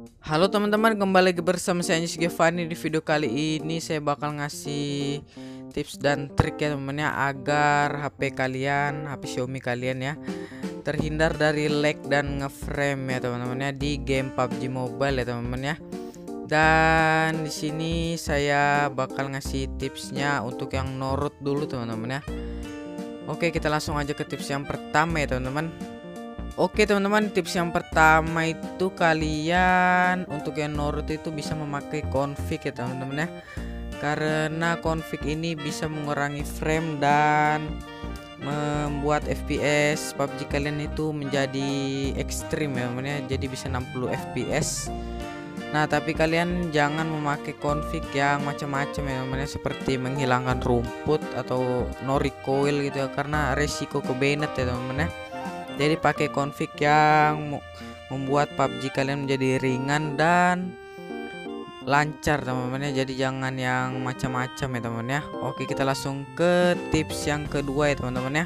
Halo teman-teman, kembali lagi bersama saya Anjas Giovanni. Di video kali ini saya bakal ngasih tips dan trik ya teman-teman ya, agar HP kalian, HP Xiaomi kalian ya, terhindar dari lag dan ngeframe ya teman-teman ya di game PUBG Mobile ya teman-teman ya. Dan di sini saya bakal ngasih tipsnya untuk yang Norut dulu teman-teman ya. Oke, kita langsung aja ke tips yang pertama ya teman-teman. Oke teman-teman, tips yang pertama itu kalian untuk yang Norut itu bisa memakai config ya teman-teman ya. Karena config ini bisa mengurangi frame dan membuat FPS PUBG kalian itu menjadi ekstrim ya teman-teman ya. Jadi bisa 60 FPS. Nah, tapi kalian jangan memakai config yang macam-macam ya teman-teman ya, seperti menghilangkan rumput atau no recoil gitu ya, karena resiko ke banned ya teman-teman ya. Jadi pakai config yang membuat PUBG kalian menjadi ringan dan lancar teman-teman ya. Jadi jangan yang macam-macam ya teman ya. Oke, kita langsung ke tips yang kedua ya teman-teman ya.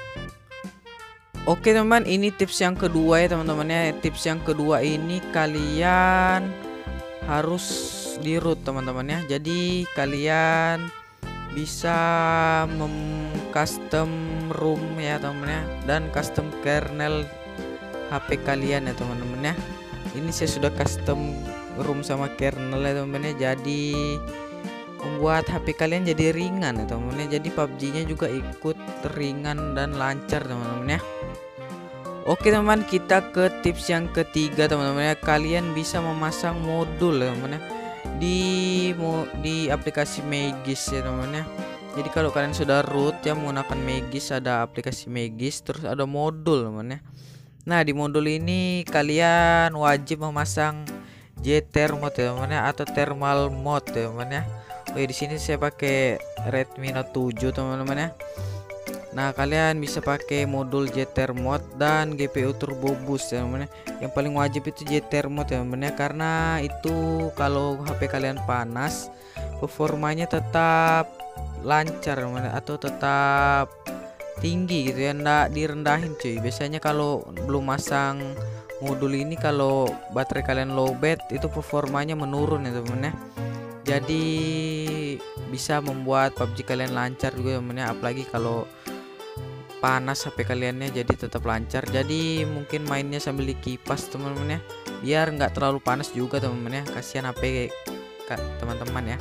Oke teman, ini tips yang kedua ya teman-teman ya. Tips yang kedua ini kalian harus di root teman-teman ya. Jadi kalian bisa custom room ya teman-teman ya, dan custom kernel HP kalian ya teman-teman ya. Ini saya sudah custom room sama kernel ya teman-teman ya, jadi membuat HP kalian jadi ringan ya teman-teman ya. Jadi PUBG-nya juga ikut ringan dan lancar teman-teman ya. Oke teman, kita ke tips yang ketiga teman-teman ya. Kalian bisa memasang modul ya teman-teman ya di aplikasi Megis ya teman-teman ya. Jadi kalau kalian sudah root ya menggunakan Megis, ada aplikasi Megis, terus ada modul teman-teman ya. Nah, di modul ini kalian wajib memasang J-Thermod ya teman-teman ya, atau thermal mode ya teman-teman ya. Oh, di sini saya pakai Redmi Note 7 teman-teman ya. Nah, kalian bisa pakai modul J-Thermod dan GPU Turbo Boost ya teman-teman. Yang paling wajib itu J-Thermod ya teman-teman ya, karena itu kalau HP kalian panas, performanya tetap lancar teman-teman, atau tetap tinggi gitu ya, ndak direndahin cuy. Biasanya kalau belum masang modul ini, kalau baterai kalian lowbat itu performanya menurun ya teman-teman ya. Jadi bisa membuat PUBG kalian lancar juga teman-teman ya, apalagi kalau panas HP kaliannya, jadi tetap lancar. Jadi mungkin mainnya sambil di kipas teman-teman ya, biar nggak terlalu panas juga teman-teman ya, kasihan HP teman-teman ya.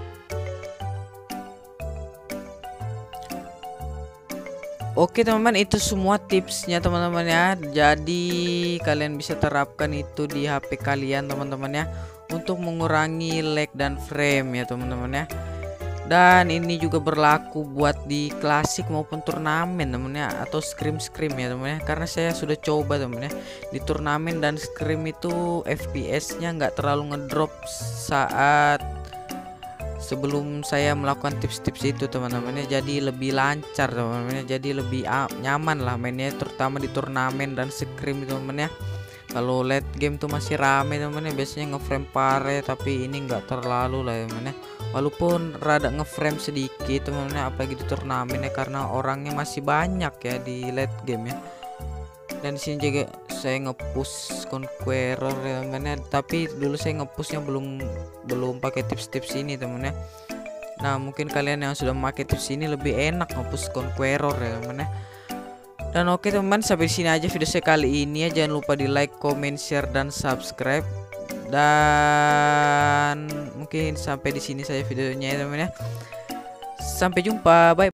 Oke teman-teman, itu semua tipsnya teman-teman ya. Jadi kalian bisa terapkan itu di HP kalian teman-teman ya, untuk mengurangi lag dan frame ya teman-teman ya. Dan ini juga berlaku buat di klasik maupun turnamen temen ya, atau scrim ya temen ya. Karena saya sudah coba temen ya, di turnamen dan scrim itu FPS nya nggak terlalu ngedrop saat sebelum saya melakukan tips-tips itu teman-teman ya. Jadi lebih lancar teman-teman ya, jadi lebih nyaman lah mainnya, terutama di turnamen dan scrim teman-teman ya. Kalau late game tuh masih rame temen ya, biasanya ngeframe pare, tapi ini enggak terlalu lah temen ya. Walaupun rada ngeframe sedikit temen ya, apalagi di turnamen ya, karena orangnya masih banyak ya di late game ya. Dan sini juga saya ngepush Conqueror ya temen ya, tapi dulu saya ngepushnya belum pakai tips-tips ini temen ya. Nah, mungkin kalian yang sudah memakai tips ini lebih enak ngepush Conqueror ya temen ya. Dan oke teman, sampai sini aja video saya kali ini ya. Jangan lupa di like, comment, share, dan subscribe. Dan mungkin sampai di sini saja videonya ya teman ya. Sampai jumpa, bye.